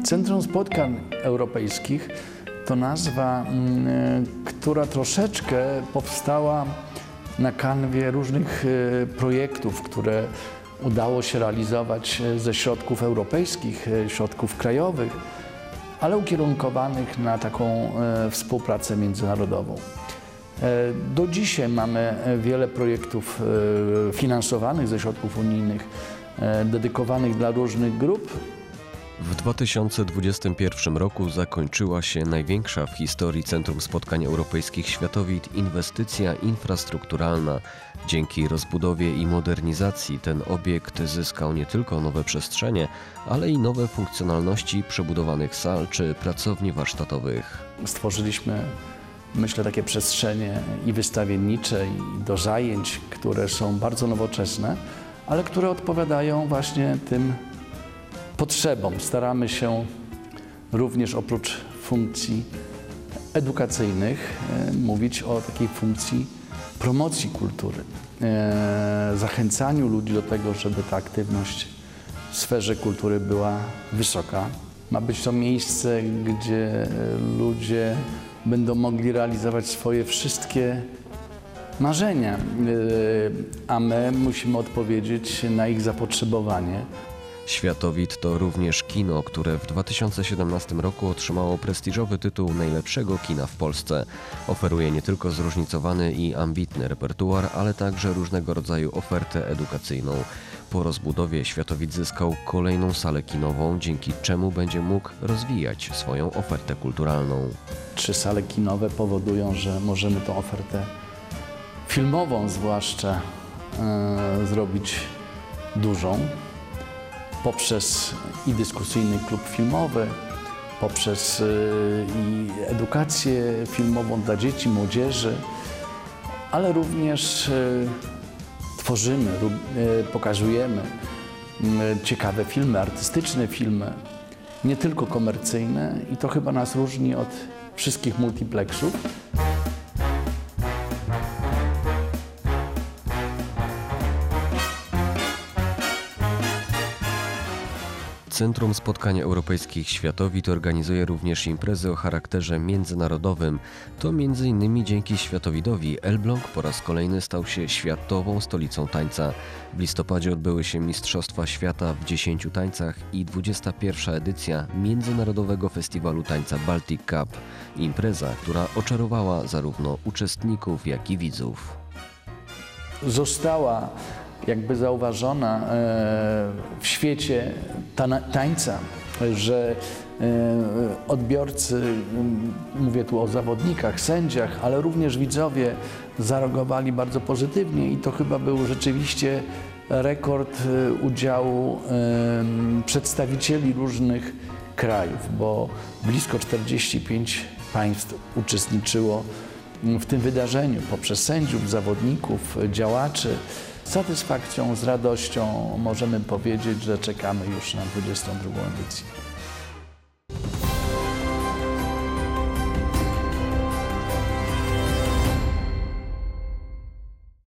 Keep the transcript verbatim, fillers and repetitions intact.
Centrum Spotkań Europejskich to nazwa, która troszeczkę powstała na kanwie różnych projektów, które udało się realizować ze środków europejskich, środków krajowych, ale ukierunkowanych na taką współpracę międzynarodową. Do dzisiaj mamy wiele projektów finansowanych ze środków unijnych, dedykowanych dla różnych grup. W dwa tysiące dwudziestym pierwszym roku zakończyła się największa w historii Centrum Spotkań Europejskich Światowit inwestycja infrastrukturalna. Dzięki rozbudowie i modernizacji ten obiekt zyskał nie tylko nowe przestrzenie, ale i nowe funkcjonalności przebudowanych sal czy pracowni warsztatowych. Stworzyliśmy, myślę, takie przestrzenie i wystawiennicze, i do zajęć, które są bardzo nowoczesne, ale które odpowiadają właśnie tym potrzebom. Staramy się również oprócz funkcji edukacyjnych e, mówić o takiej funkcji promocji kultury, e, zachęcaniu ludzi do tego, żeby ta aktywność w sferze kultury była wysoka. Ma być to miejsce, gdzie ludzie będą mogli realizować swoje wszystkie marzenia, e, a my musimy odpowiedzieć na ich zapotrzebowanie. Światowit to również kino, które w dwa tysiące siedemnastym roku otrzymało prestiżowy tytuł najlepszego kina w Polsce. Oferuje nie tylko zróżnicowany i ambitny repertuar, ale także różnego rodzaju ofertę edukacyjną. Po rozbudowie Światowit zyskał kolejną salę kinową, dzięki czemu będzie mógł rozwijać swoją ofertę kulturalną. Trzy sale kinowe powodują, że możemy tą ofertę filmową zwłaszcza e, zrobić dużą. Poprzez i dyskusyjny klub filmowy, poprzez y, i edukację filmową dla dzieci, młodzieży, ale również y, tworzymy, y, pokazujemy y, ciekawe filmy, artystyczne filmy, nie tylko komercyjne, i to chyba nas różni od wszystkich multiplexów. Centrum Spotkań Europejskich Światowit organizuje również imprezy o charakterze międzynarodowym. To między innymi dzięki Światowidowi Elbląg po raz kolejny stał się światową stolicą tańca. W listopadzie odbyły się Mistrzostwa Świata w dziesięciu tańcach i dwudziesta pierwsza edycja Międzynarodowego Festiwalu Tańca Baltic Cup. Impreza, która oczarowała zarówno uczestników, jak i widzów. Została jakby zauważona w świecie tańca, że odbiorcy, mówię tu o zawodnikach, sędziach, ale również widzowie zareagowali bardzo pozytywnie i to chyba był rzeczywiście rekord udziału przedstawicieli różnych krajów, bo blisko czterdzieści pięć państw uczestniczyło w tym wydarzeniu poprzez sędziów, zawodników, działaczy. Z satysfakcją, z radością możemy powiedzieć, że czekamy już na dwudziestą drugą edycję.